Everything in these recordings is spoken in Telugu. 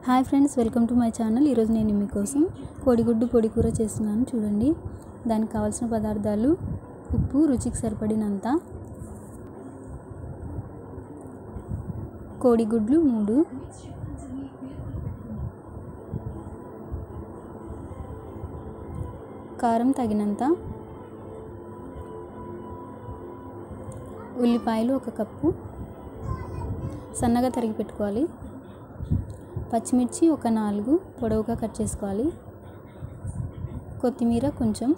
Hi friends, welcome to my channel. ఈరోజు నేను మీకోసం కోడిగుడ్డు పొడి కూర చేస్తున్నాను. చూడండి, దానికి కావాల్సిన పదార్థాలు: ఉప్పు రుచికి సరిపడినంత, కోడిగుడ్లు 3, కారం తగినంత, ఉల్లిపాయలు 1 కప్పు సన్నగా తరిగి పెట్టుకోవాలి, పచ్చిమిర్చి 4 పొడవుగా కట్ చేసుకోవాలి, కొత్తిమీర కొంచెం,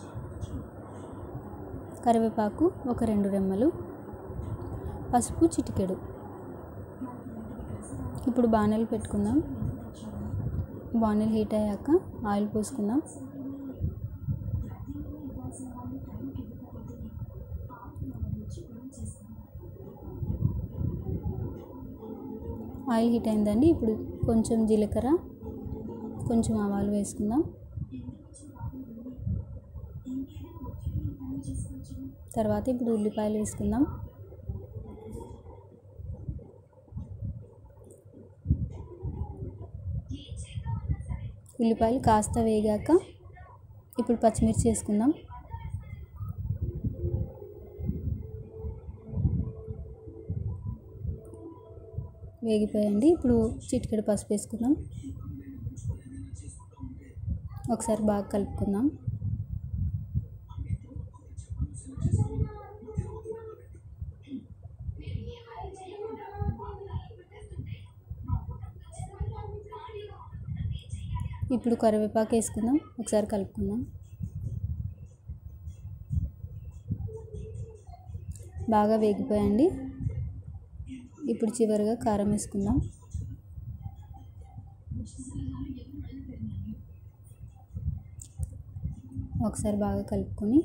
కరివేపాకు 2 రెమ్మలు, పసుపు చిటికెడు. ఇప్పుడు బాణలు పెట్టుకుందాం. బాణలు హీట్ అయ్యాక ఆయిల్ పోసుకుందాం. ఆయిల్ హీట్ అయిందండి. ఇప్పుడు కొంచెం జీలకర్ర, కొంచెం ఆవాలు వేసుకుందాం. తర్వాత ఇప్పుడు ఉల్లిపాయలు వేసుకుందాం. ఉల్లిపాయలు కాస్త వేగాక ఇప్పుడు పచ్చిమిర్చి వేసుకుందాం. వేగిపోయండి. ఇప్పుడు చిటికెడు పసుపు వేసుకుందాం. ఒకసారి బాగా కలుపుకుందాం. ఇప్పుడు కరివేపాకు వేసుకుందాం. ఒకసారి కలుపుకుందాం. బాగా వేగిపోయండి. ఇప్పుడు చివరిగా కారం వేసుకుందాం. ఒకసారి బాగా కలుపుకొని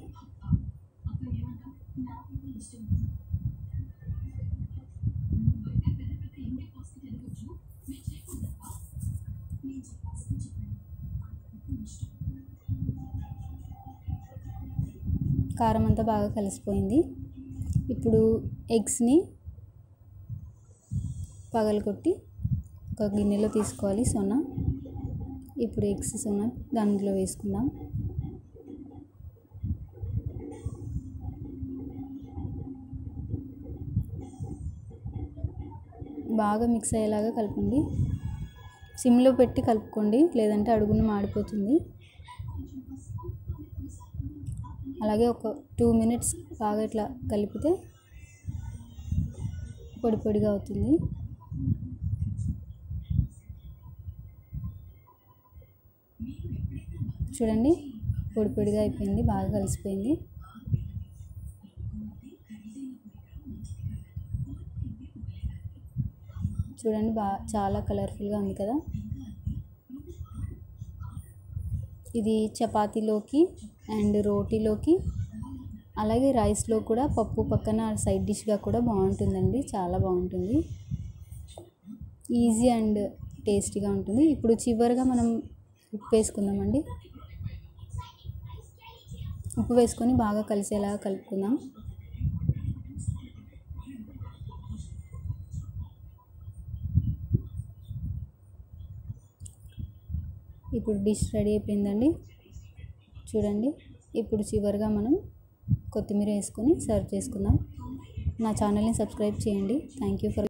కారం అంతా బాగా కలిసిపోయింది. ఇప్పుడు ఎగ్స్ని పగలగొట్టి ఒక గిన్నెలో తీసుకోవాలి. ఇప్పుడు ఎగ్స్ దాంట్లో వేసుకుందాం. బాగా మిక్స్ అయ్యేలాగా కలపండి. సిమ్లో పెట్టి కలుపుకోండి, లేదంటే అడుగున మాడిపోతుంది. అలాగే ఒక 2 minutes బాగా ఇట్లా కలిపితే పొడి పొడిగా అవుతుంది. చూడండి, పొడి పొడిగా అయిపోయింది, బాగా కలిసిపోయింది. చూడండి, చాలా కలర్ఫుల్గా ఉంది కదా. ఇది చపాతీలోకి అండ్ రోటీలోకి, అలాగే రైస్లో కూడా, పప్పు పక్కన సైడ్ డిష్గా కూడా బాగుంటుందండి. చాలా బాగుంటుంది, ఈజీ అండ్ టేస్టీగా ఉంటుంది. ఇప్పుడు చివరిగా మనం ఉప్పు వేసుకుందామండి. ఉప్పు వేసుకొని బాగా కలిసేలాగా కలుపుకుందాం. ఇప్పుడు డిష్ రెడీ అయిపోయిందండి. చూడండి, ఇప్పుడు చివరిగా మనం కొత్తిమీర వేసుకొని సర్వ్ చేసుకుందాం. నా ఛానల్ని సబ్స్క్రైబ్ చేయండి. Thank you for